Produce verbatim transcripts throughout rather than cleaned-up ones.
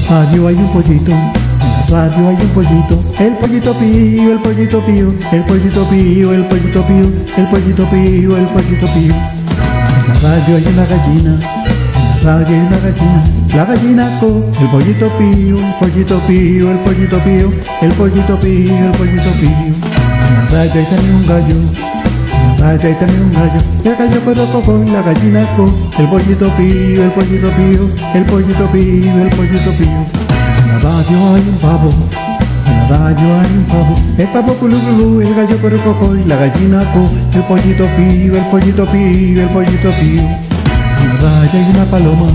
la radio hay un pollito, en la radio hay un pollito, el pollito pío, el pollito pío, el pollito pío, el pollito pío, el pollito pío, el pollito pío. En la radio hay una gallina, en la radio hay una gallina, la gallina co, el pollito pío, el pollito pío, el pollito pío, el pollito pío, el pollito pío. En la radio hay también un gallo, en la radio hay también un gallo, el gallo pero coco, la gallina co, el pollito pío, el pollito pío, el pollito pío, el pollito pío. En la radio hay un pavo, en la radio hay un pavo, el pavo culu culu, el gallo pero coco y la gallina co, el pollito pío, el pollito pío, el pollito pío. En la radio hay una paloma,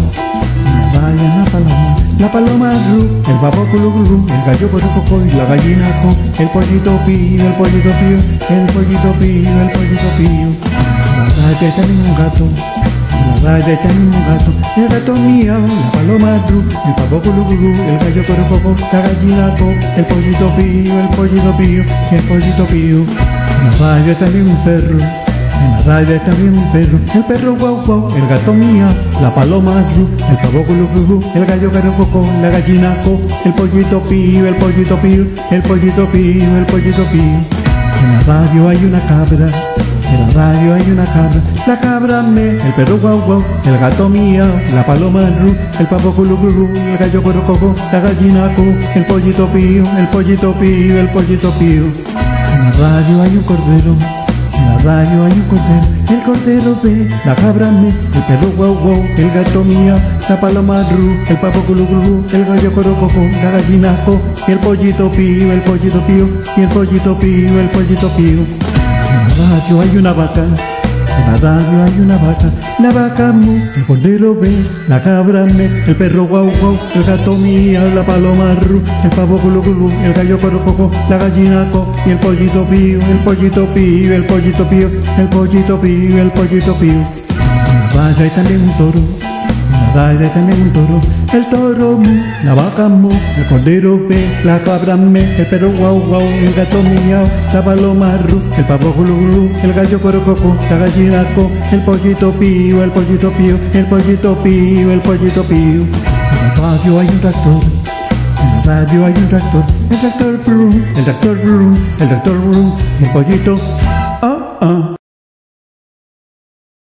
en la radio hay una paloma, la paloma ru, el pavo culu culu, el gallo pero coco y la gallina co, el pollito pío, el pollito pío, el pollito pío, el pollito pío. En la radio hay también un gato, en la radio hay también un gato, el gato miau, la paloma ru, el pavo culu culu, el gallo pero coco, la gallina co, el pollito pío, el pollito pío, el pollito pío. En la radio hay también un perro, en la radio hay también un perro, el perro guau guau, el gato mía, la paloma ru, el pavo culu culu, el gallo pero coco, la gallina co, el pollito pío, el pollito pío, el pollito pío, el pollito pío. En la radio hay una cabra, en la radio hay una cabra, la cabra me, el perro guau guau, el gato mía, la paloma ru, el pavo culu culu, el gallo pero coco, la gallina co, el pollito pío, el pollito pío, el pollito pío. En la radio hay un cordero, en la radio hay un cordero, el cordero ve, la cabra me, el perro guau guau, el gato mía, la paloma ru, el pavo culu culu, el gallo pero coco, la gallina co, el pollito pío, el pollito pío, y el pollito pío, el pollito pío. En la radio hay una vaca, en la radio hay una vaca, la vaca mu, el cordero ve, la cabra me, el perro guau guau, el gato mía, la paloma ru, el pavo culu culu, el gallo pero coco, la gallina co, y el pollito pío, el pollito pío, el pollito pío, el pollito pío, el pollito pío. En la radio hay también un toro, en la radio hay también un toro, el toro mu, la vaca mu, el cordero ve, la cabra me, el perro guau guau, el gato miau, la paloma ru, el pavo culu culu, el gallo pero coco, la gallina co, el pollito pío, el pollito pío, el pollito pío, el pollito pío. En la radio hay un tractor, en la radio hay un tractor, el tractor brum, el tractor brum, el tractor brum, el pollito ah ah.